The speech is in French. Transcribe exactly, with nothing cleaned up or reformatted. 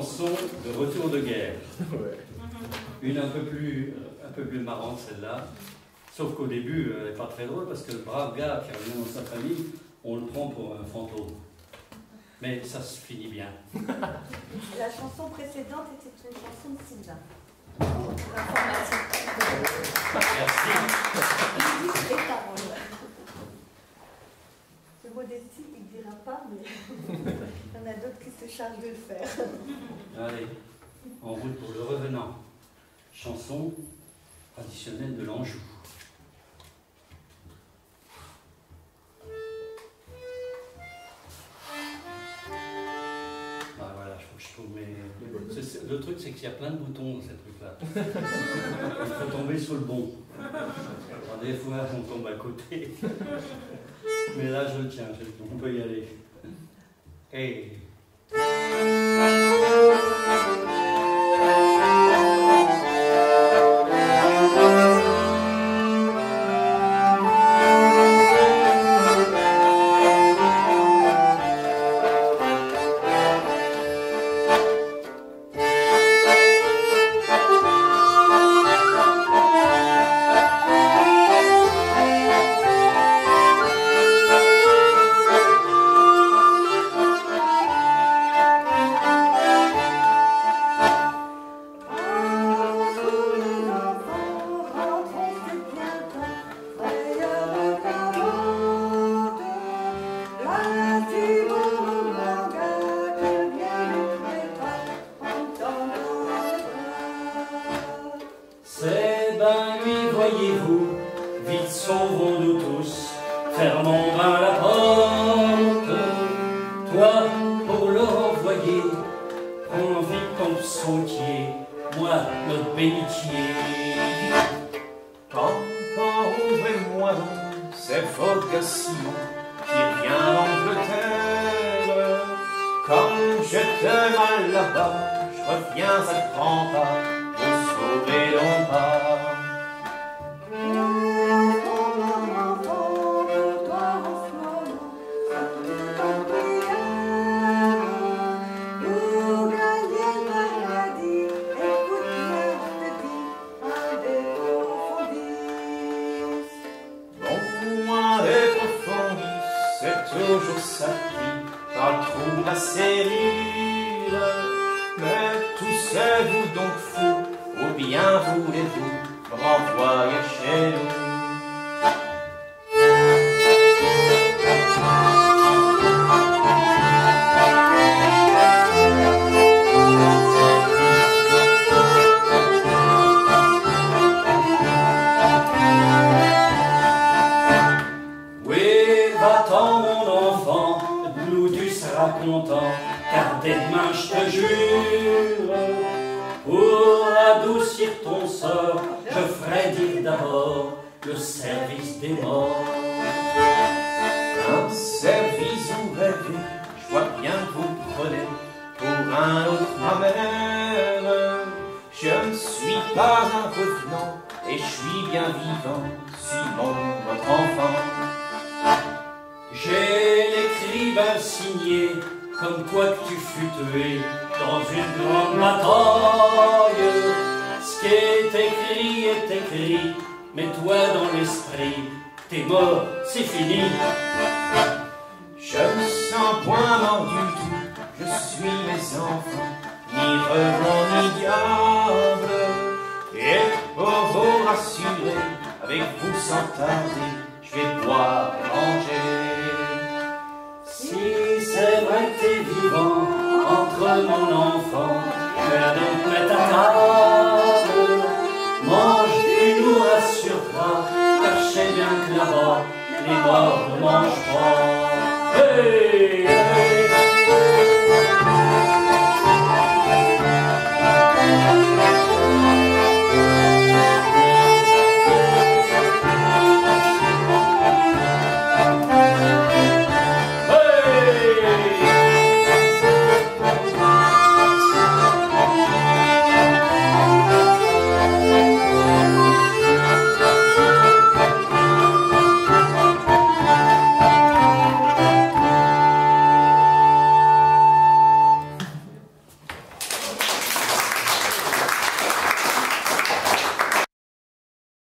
chanson de retour de guerre. Une un peu plus, un peu plus marrante, celle-là. Sauf qu'au début, elle n'est pas très drôle parce que le brave gars qui revient dans sa famille, on le prend pour un fantôme. Mais ça se finit bien. La chanson précédente était une chanson de Sylvain. Pour information. Merci. Musique et paroles. Ce modestie, il ne dira pas, mais il y en a d'autres qui se chargent de le faire. Allez, en route pour le revenant. Chanson traditionnelle de l'Anjou. Bah voilà, je faut que je trouve mes... Le truc, c'est qu'il y a plein de boutons dans ces trucs-là. Il faut tomber sur le bon. Alors, des fois, on tombe à côté. Mais là, je le tiens, on peut y aller. Hey. C'est ben lui, voyez-vous, vite sauvons-nous tous, fermons ben la porte. Toi, pour le renvoyer, prends vite ton sautier, moi, notre bénitier. Papa, ouvrez-moi donc, c'est votre gars Simon qui vient d'Angleterre. Comme je te mal là-bas, je reviens à grands pas, vous sauver donc pas. Toujours ça pris par le trou de la serrure. Mais tous êtes-vous donc fous, ou bien voulez-vous renvoyer chez nous? Content, car dès demain je te jure, pour adoucir ton sort, je ferai dire d'abord le service des morts. Un service où rêver, je vois bien que vous prenez pour un autre ma mère. Je ne suis pas un revenant et je suis bien vivant, Simon, votre enfant. J'ai l'écrivain signé, comme quoi que tu fus tué dans une grande bataille. Ce qui est écrit est écrit, mais toi dans l'esprit, t'es mort, c'est fini. Je ne sens point mort du tout, je suis mes enfants, ni revenant ni diable. Et pour vous rassurer, avec vous sans tarder, je vais boire et manger. Si c'est vrai que t'es vivant, entre mon enfant, je vais donc mettre à table. Mange, tu nous rassureras, car je sais bien que là-bas, les morts ne mangent pas. Hey!